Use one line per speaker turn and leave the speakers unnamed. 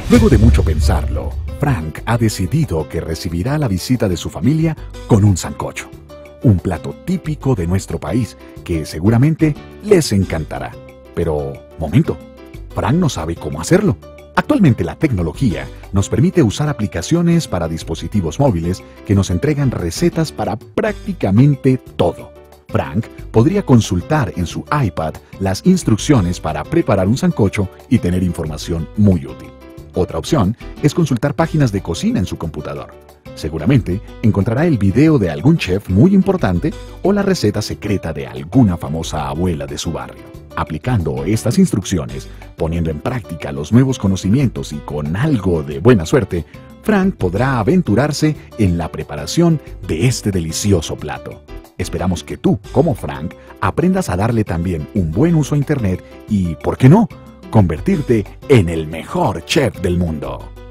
Luego de mucho pensarlo, Frank ha decidido que recibirá la visita de su familia con un sancocho, un plato típico de nuestro país que seguramente les encantará. Pero, momento, Frank no sabe cómo hacerlo. Actualmente la tecnología nos permite usar aplicaciones para dispositivos móviles que nos entregan recetas para prácticamente todo. Frank podría consultar en su iPad las instrucciones para preparar un sancocho y tener información muy útil. Otra opción es consultar páginas de cocina en su computador. Seguramente encontrará el video de algún chef muy importante o la receta secreta de alguna famosa abuela de su barrio. Aplicando estas instrucciones, poniendo en práctica los nuevos conocimientos y con algo de buena suerte, Frank podrá aventurarse en la preparación de este delicioso plato. Esperamos que tú, como Frank, aprendas a darle también un buen uso a Internet y, ¿por qué no?, convertirte en el mejor chef del mundo.